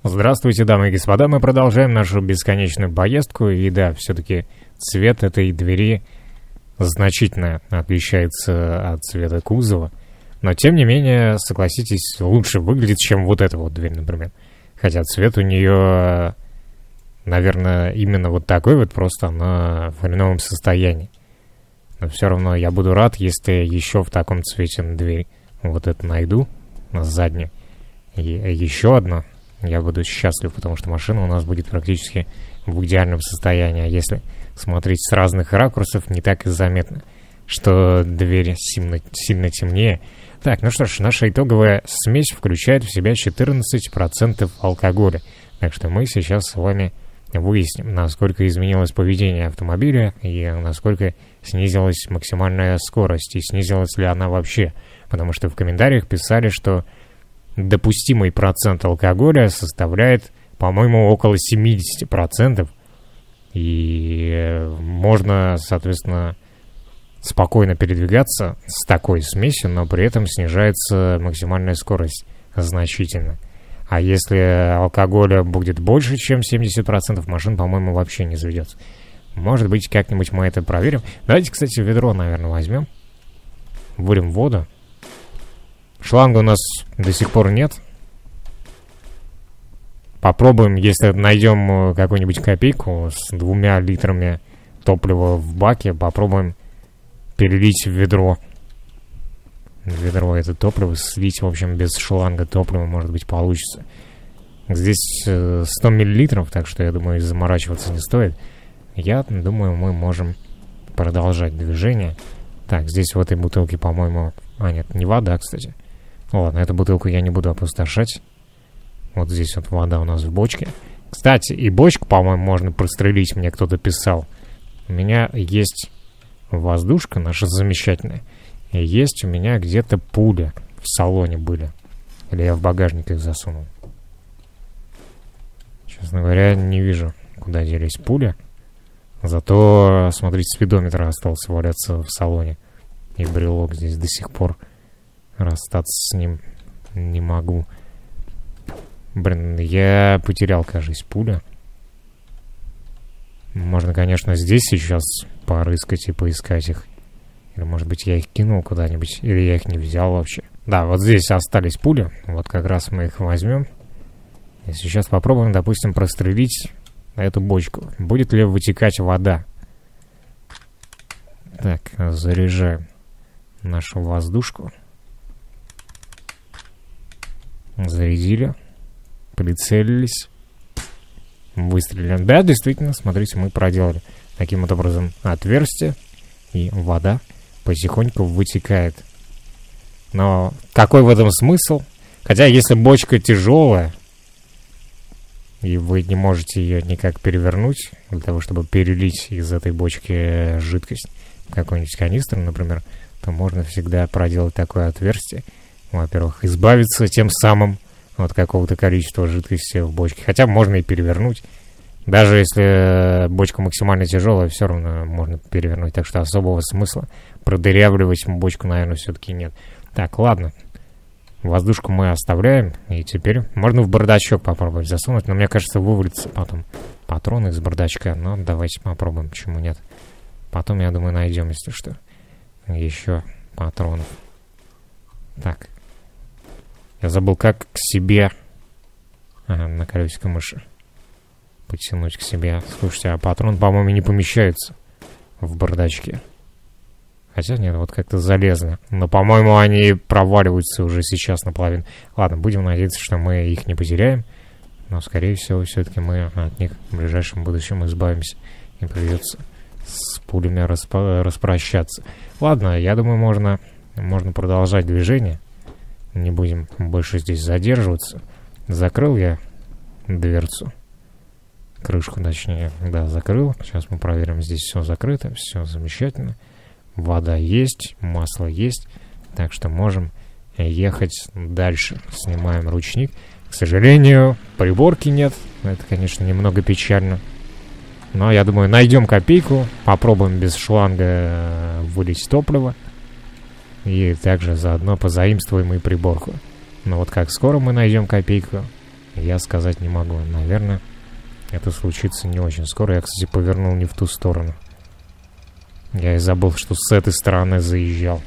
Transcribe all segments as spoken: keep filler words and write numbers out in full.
Здравствуйте, дамы и господа, мы продолжаем нашу бесконечную поездку, и да, все-таки цвет этой двери значительно отличается от цвета кузова, но тем не менее, согласитесь, лучше выглядит, чем вот эта вот дверь, например. Хотя цвет у нее, наверное, именно вот такой вот, просто она в хреновом состоянии. Но все равно я буду рад, если еще в таком цвете на дверь вот это найду, на заднюю, и еще одна. Я буду счастлив, потому что машина у нас будет практически в идеальном состоянии. А если смотреть с разных ракурсов, не так и заметно, что дверь сильно, сильно темнее. Так, ну что ж, наша итоговая смесь включает в себя четырнадцать процентов алкоголя. Так что мы сейчас с вами выясним, насколько изменилось поведение автомобиля и насколько снизилась максимальная скорость, и снизилась ли она вообще. Потому что в комментариях писали, что допустимый процент алкоголя составляет, по-моему, около семьдесят процентов. И можно, соответственно, спокойно передвигаться с такой смесью, но при этом снижается максимальная скорость значительно. А если алкоголя будет больше, чем семьдесят процентов, машин, по-моему, вообще не заведется. Может быть, как-нибудь мы это проверим. Давайте, кстати, ведро, наверное, возьмем. Выльем воду. Шланга у нас до сих пор нет. Попробуем, если найдем какую-нибудь копейку с двумя литрами топлива в баке, попробуем перелить в ведро. В ведро это топливо, слить, в общем, без шланга топлива, может быть, получится. Здесь сто миллилитров, так что, я думаю, заморачиваться не стоит. Я думаю, мы можем продолжать движение. Так, здесь в этой бутылке, по-моему... А, нет, не вода, кстати. Ладно, эту бутылку я не буду опустошать. Вот здесь вот вода у нас в бочке. Кстати, и бочку, по-моему, можно прострелить, мне кто-то писал. У меня есть воздушка наша замечательная. И есть у меня где-то пуля в салоне были. Или я в багажник их засунул. Честно говоря, не вижу, куда делись пули. Зато, смотрите, спидометр остался валяться в салоне. И брелок здесь до сих пор. Расстаться с ним не могу. Блин, я потерял, кажется, пуля. Можно, конечно, здесь сейчас порыскать и поискать их. Или, может быть, я их кинул куда-нибудь. Или я их не взял вообще. Да, вот здесь остались пули. Вот как раз мы их возьмем. И сейчас попробуем, допустим, прострелить эту бочку. Будет ли вытекать вода? Так, заряжаем нашу воздушку. Зарядили. Прицелились. Выстрелили. Да, действительно, смотрите, мы проделали таким вот образом отверстие. И вода потихоньку вытекает. Но какой в этом смысл? Хотя, если бочка тяжелая, и вы не можете ее никак перевернуть, для того, чтобы перелить из этой бочки жидкость в какой-нибудь канистру, например, то можно всегда проделать такое отверстие. Во-первых, избавиться тем самым от какого-то количества жидкости в бочке. Хотя можно и перевернуть. Даже если бочка максимально тяжелая, все равно можно перевернуть. Так что особого смысла продырявливать бочку, наверное, все-таки нет. Так, ладно. Воздушку мы оставляем. И теперь можно в бардачок попробовать засунуть. Но мне кажется, вывалится потом патроны из бардачка. Но давайте попробуем, почему нет. Потом, я думаю, найдем, если что, еще патронов. Так. Я забыл, как к себе... Ага, на колесико мыши. Потянуть к себе. Слушайте, а патрон, по-моему, не помещается в бардачке. Хотя нет, вот как-то залезли. Но, по-моему, они проваливаются уже сейчас наполовину. Ладно, будем надеяться, что мы их не потеряем. Но, скорее всего, все-таки мы от них в ближайшем будущем избавимся. И придется с пулями распро- распрощаться. Ладно, я думаю, можно, можно продолжать движение. Не будем больше здесь задерживаться. Закрыл я дверцу. Крышку, точнее, да, закрыл. Сейчас мы проверим, здесь все закрыто, все замечательно. Вода есть, масло есть. Так что можем ехать дальше. Снимаем ручник. К сожалению, приборки нет. Это, конечно, немного печально. Но, я думаю, найдем копейку. Попробуем без шланга вылить топливо. И также заодно позаимствуем и приборку. Но вот как скоро мы найдем копейку, я сказать не могу. Наверное, это случится не очень скоро. Я, кстати, повернул не в ту сторону. Я и забыл, что с этой стороны заезжал.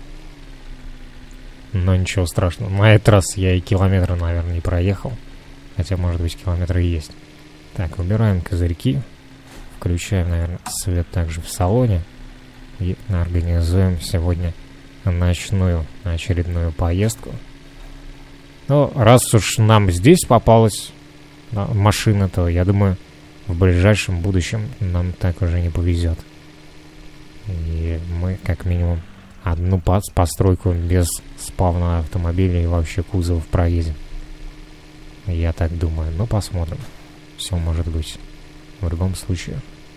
Но ничего страшного. На этот раз я и километра, наверное, не проехал. Хотя, может быть, километры и есть. Так, убираем козырьки. Включаем, наверное, свет также в салоне. И организуем сегодня ночную очередную поездку. Ну, раз уж нам здесь попалась машина, то, я думаю, в ближайшем будущем нам так уже не повезет. И мы, как минимум, одну постройку без спавна автомобиля и вообще кузовов проедем. Я так думаю. Но посмотрим. Все может быть. В любом случае,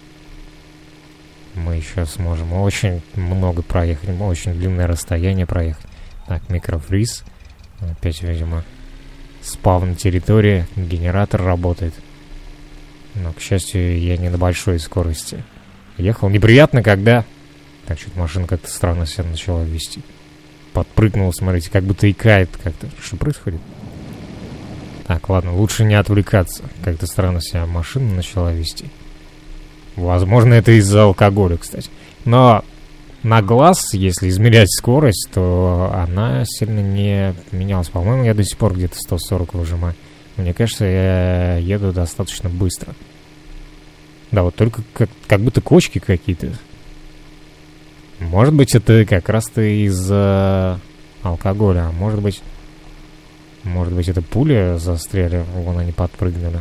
мы еще сможем очень много проехать. Очень длинное расстояние проехать. Так, микрофриз. Опять, видимо, спавн территория. Генератор работает. Но, к счастью, я не на большой скорости ехал. Неприятно, когда... Так, что-то машина как-то странно себя начала вести. Подпрыгнула, смотрите, как будто икает как-то. Что происходит? Так, ладно, лучше не отвлекаться. Как-то странно себя машина начала вести. Возможно, это из-за алкоголя, кстати. Но на глаз, если измерять скорость, то она сильно не менялась. По-моему, я до сих пор где-то сто сорок выжимаю. Мне кажется, я еду достаточно быстро. Да, вот только как, как будто кочки какие-то. Может быть, это как раз-то из-за алкоголя. А может быть... Может быть, это пули застряли. Вон они подпрыгнули.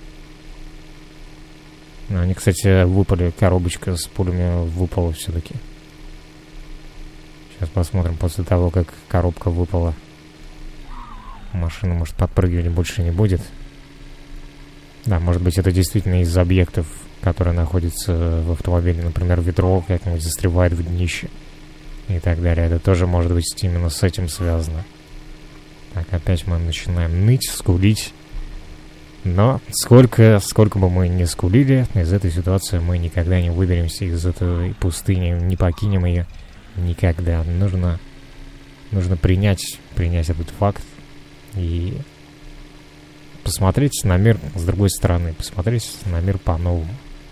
Они, кстати, выпали. Коробочка с пулями выпала все-таки. Сейчас посмотрим. После того, как коробка выпала, машина, может, подпрыгивать больше не будет. Да, может быть, это действительно из объектов, которые находятся в автомобиле. Например, ведро как-нибудь застревает в днище. И так далее. Это тоже может быть именно с этим связано. Так, опять мы начинаем ныть, скулить. Но сколько, сколько бы мы ни скулили, из этой ситуации мы никогда не выберемся из этой пустыни, не покинем ее никогда. Нужно, нужно принять, принять этот факт и посмотреть на мир с другой стороны, посмотреть на мир по-новому.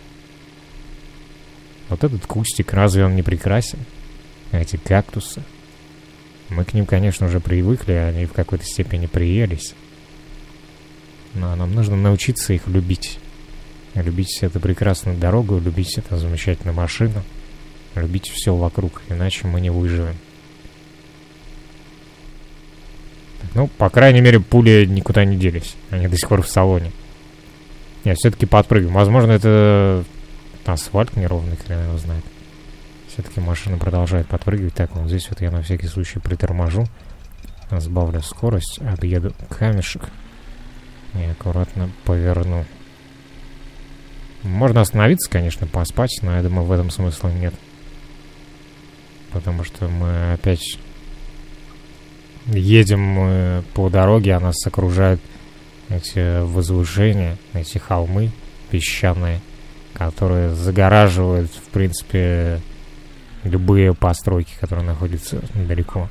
Вот этот кустик, разве он не прекрасен? Эти кактусы. Мы к ним, конечно, уже привыкли, они в какой-то степени приелись. Но нам нужно научиться их любить. Любить эту прекрасную дорогу, любить эту замечательную машину, любить все вокруг, иначе мы не выживем. Ну, по крайней мере, пули никуда не делись. Они до сих пор в салоне. Я все-таки подпрыгиваю. Возможно, это асфальт неровный, хрен его знает. Все-таки машина продолжает подпрыгивать. Так, вот здесь вот я на всякий случай приторможу. Сбавлю скорость, объеду камешек. И аккуратно поверну. Можно остановиться, конечно, поспать, но я думаю, в этом смысла нет. Потому что мы опять едем по дороге, а нас окружают эти возвышения, эти холмы песчаные, которые загораживают, в принципе, любые постройки, которые находятся далеко.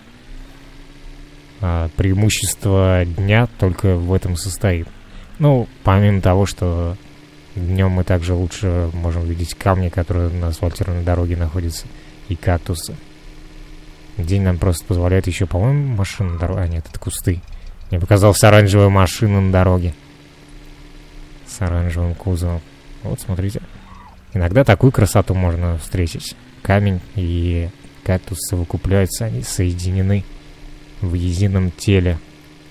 А преимущество дня только в этом состоит. Ну, помимо того, что днем мы также лучше можем видеть камни, которые на асфальтированной дороге находятся, и кактусы. День нам просто позволяет еще, по-моему, машина на дороге. А нет, это кусты. Мне показалась оранжевая машина на дороге. С оранжевым кузовом. Вот, смотрите. Иногда такую красоту можно встретить. Камень и кактус совокупляются, они соединены в едином теле.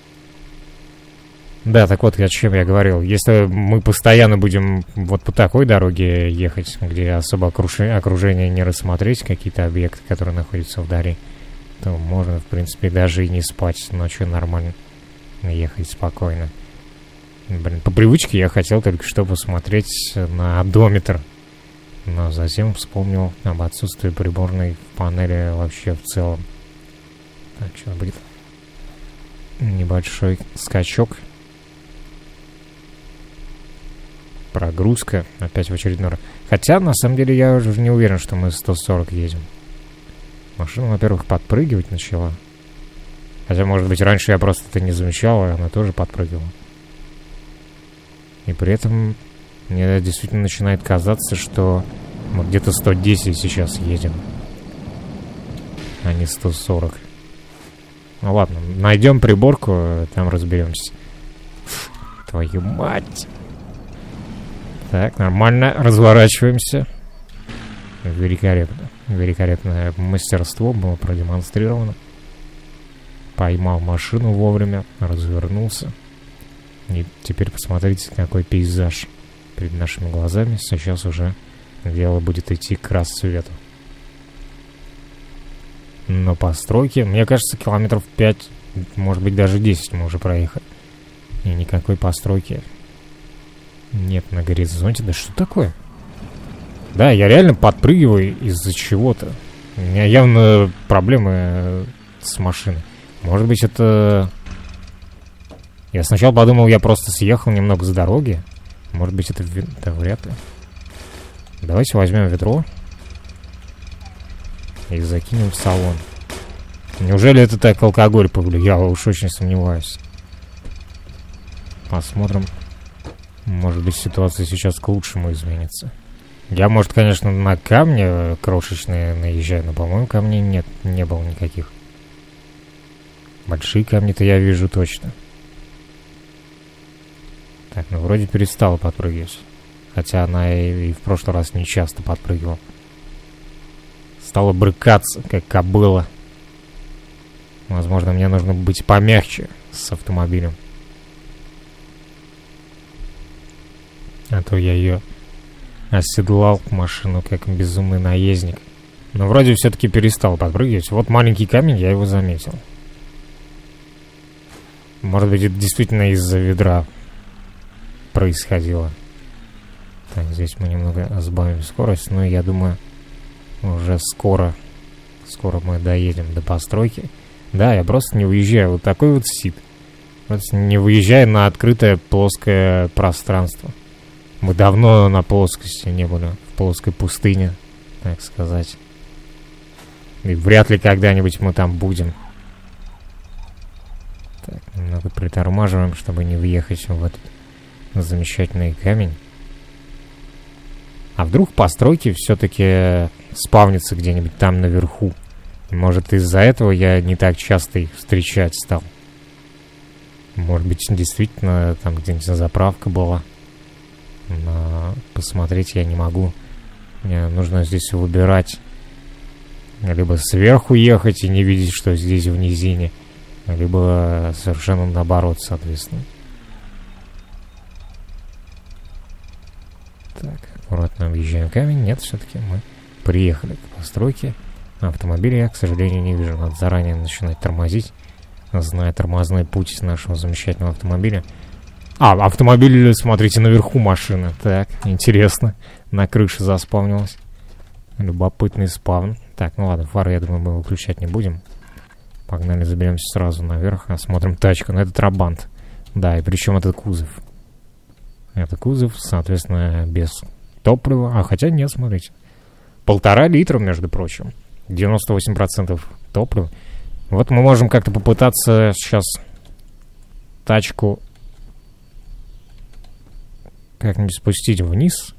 Да, так вот, о чем я говорил. Если мы постоянно будем вот по такой дороге ехать, где особо окружение не рассмотреть, какие-то объекты, которые находятся вдали, то можно, в принципе, даже и не спать ночью, нормально ехать спокойно. Блин, по привычке я хотел только что посмотреть на одометр, но затем вспомнил об отсутствии приборной панели вообще в целом. Так, сейчас будет небольшой скачок. Прогрузка. Опять в очередной раз. Хотя, на самом деле, я уже не уверен, что мы сто сорок едем. Машина, во-первых, подпрыгивать начала. Хотя, может быть, раньше я просто это не замечал, и она тоже подпрыгивала. И при этом мне действительно начинает казаться, что мы где-то сто десять сейчас едем, а не сто сорок. Ну ладно, найдем приборку, там разберемся. Твою мать! Так, нормально, разворачиваемся. Великолепно. Великолепное мастерство было продемонстрировано. Поймал машину вовремя, развернулся. И теперь посмотрите, какой пейзаж перед нашими глазами. Сейчас уже дело будет идти к рассвету. Но по стройке, мне кажется, километров пять, может быть даже десять мы уже проехали. И никакой постройки нет на горизонте. Да что такое? Да, я реально подпрыгиваю из-за чего-то. У меня явно проблемы с машиной. Может быть, это... Я сначала подумал, я просто съехал немного с дороги. Может быть, это... Да, вряд ли. Давайте возьмем ведро и закинем в салон. Неужели это так алкоголь повлиял? Я уж очень сомневаюсь. Посмотрим. Может быть, ситуация сейчас к лучшему изменится. Я, может, конечно, на камни крошечные наезжаю, но, по-моему, камней нет, не было никаких. Большие камни-то я вижу точно. Так, ну вроде перестала подпрыгивать. Хотя она и, и в прошлый раз не часто подпрыгивала. Стала брыкаться, как кобыла. Возможно, мне нужно быть помягче с автомобилем. А то я ее оседлал машину, как безумный наездник. Но вроде все-таки перестал подпрыгивать. Вот маленький камень, я его заметил. Может быть, это действительно из-за ведра происходило. Так, здесь мы немного сбавим скорость. Но я думаю, уже скоро Скоро мы доедем до постройки. Да, я просто не выезжаю. Вот такой вот сид. Просто не выезжая на открытое плоское пространство. Мы давно на плоскости не были. В плоской пустыне, так сказать. И вряд ли когда-нибудь мы там будем. Так, немного притормаживаем, чтобы не въехать в этот замечательный камень. А вдруг постройки все-таки спавнятся где-нибудь там наверху. И может, из-за этого я не так часто их встречать стал. Может быть, действительно там где-нибудь заправка была. Но посмотреть я не могу. Мне нужно здесь выбирать. Либо сверху ехать и не видеть, что здесь в низине. Либо совершенно наоборот, соответственно. Так, аккуратно объезжаем камень. Нет, все-таки мы приехали к постройке. Автомобиля я, к сожалению, не вижу. Надо заранее начинать тормозить, зная тормозной путь нашего замечательного автомобиля. А, автомобиль, смотрите, наверху машины. Так, интересно. На крыше заспавнилась. Любопытный спавн. Так, ну ладно, фары, я думаю, мы выключать не будем. Погнали, заберемся сразу наверх, осмотрим тачку. Ну, это Трабант. Да, и причем это кузов. Это кузов, соответственно, без топлива. А, хотя нет, смотрите. Полтора литра, между прочим. девяносто восемь процентов топлива. Вот мы можем как-то попытаться сейчас тачку как-нибудь спустить вниз.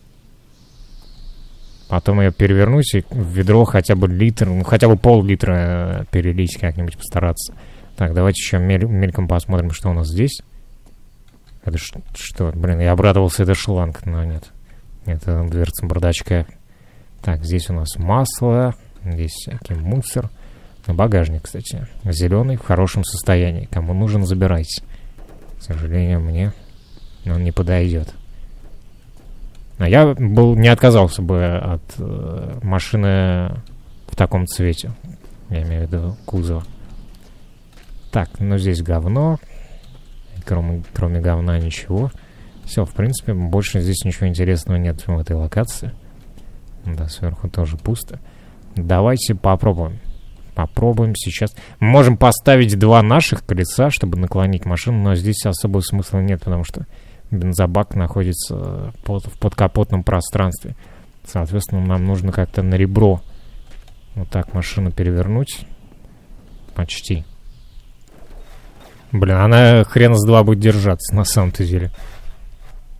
Потом ее перевернуть и в ведро хотя бы литр, ну хотя бы пол-литра перелить, как-нибудь постараться. Так, давайте еще мель мельком посмотрим, что у нас здесь. Это что? Блин, я обрадовался, это шланг, но нет. Это дверца бардачка. Так, здесь у нас масло, здесь всякий мусор. Багажник, кстати, зеленый, в хорошем состоянии. Кому нужен, забирайте. К сожалению, мне он не подойдет. А я был, не отказался бы от э, машины в таком цвете. Я имею в виду кузова. Так, ну здесь говно. Кроме, кроме говна ничего. Все, в принципе, больше здесь ничего интересного нет в этой локации. Да, сверху тоже пусто. Давайте попробуем. Попробуем сейчас. Мы можем поставить два наших колеса, чтобы наклонить машину, но здесь особого смысла нет, потому что бензобак находится под, в подкапотном пространстве. Соответственно, нам нужно как-то на ребро вот так машину перевернуть. Почти. Блин, она хрен с два будет держаться, на самом-то деле.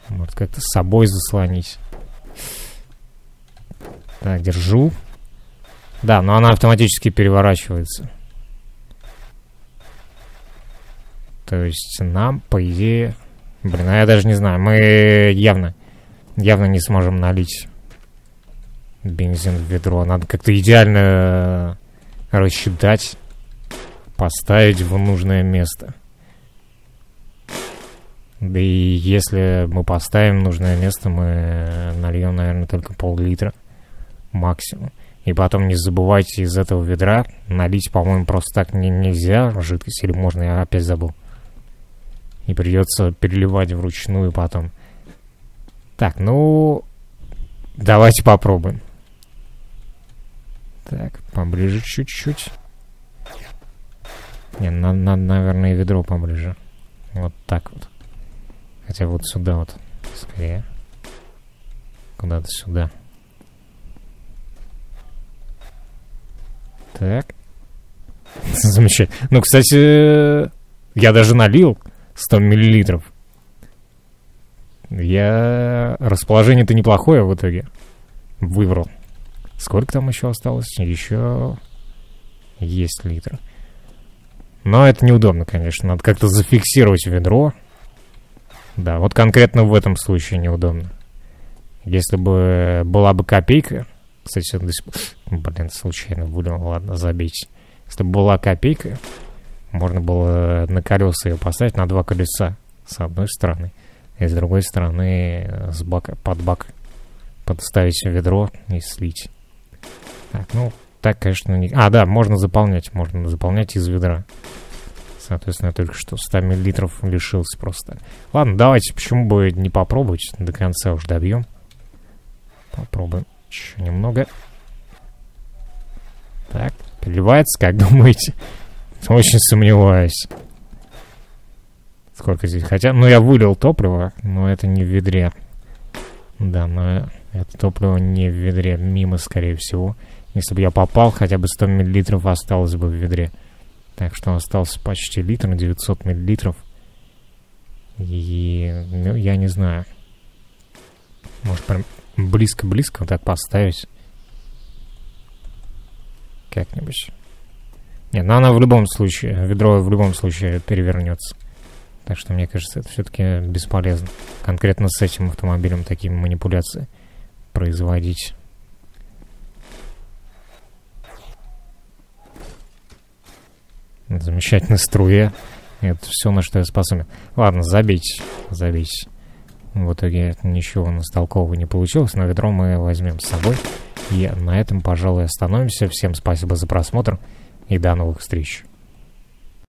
Может, как-то с собой заслонить. Так, держу. Да, но она автоматически переворачивается. То есть нам, по идее... Блин, а я даже не знаю. Мы явно, явно не сможем налить бензин в ведро. Надо как-то идеально рассчитать, поставить в нужное место. Да и если мы поставим в нужное место, мы нальем, наверное, только пол-литра максимум. И потом не забывайте из этого ведра налить, по-моему, просто так не, нельзя жидкость, или можно, я опять забыл. И придется переливать вручную потом. Так, ну... Давайте попробуем. Так, поближе чуть-чуть. Не, надо, надо, наверное, ведро поближе. Вот так вот. Хотя вот сюда вот. Скорее. Куда-то сюда. Так. Замечательно. Ну, кстати, я даже налил сто миллилитров. Я... Расположение-то неплохое в итоге. Выбрал. Сколько там еще осталось? Еще... Есть литр. Но это неудобно, конечно. Надо как-то зафиксировать ведро. Да, вот конкретно в этом случае неудобно. Если бы была бы копейка... Кстати, до сих пор... Блин, случайно вылил. Ладно, забейте. Если бы была копейка, можно было на колеса ее поставить, на два колеса. С одной стороны. И с другой стороны с бака, под бак подставить ведро и слить. Так, ну, так, конечно, не... А, да, можно заполнять. Можно заполнять из ведра. Соответственно, я только что сто миллилитров лишился просто. Ладно, давайте, почему бы не попробовать. До конца уж добьем. Попробуем еще немного. Так, переливается, как думаете? Очень сомневаюсь. Сколько здесь? Хотя, ну, я вылил топливо, но это не в ведре. Да, но это топливо не в ведре. Мимо, скорее всего. Если бы я попал, хотя бы сто миллилитров осталось бы в ведре. Так что остался почти литр, девятьсот миллилитров. И, ну, я не знаю. Может, прям близко-близко вот так поставить. Как-нибудь. Нет, но она в любом случае, ведро в любом случае перевернется. Так что, мне кажется, это все-таки бесполезно. Конкретно с этим автомобилем такие манипуляции производить. Замечательная струя. Это все, на что я способен. Ладно, забейте. Забейте. В итоге ничего у нас толкового не получилось, но ведро мы возьмем с собой. И на этом, пожалуй, остановимся. Всем спасибо за просмотр и до новых встреч.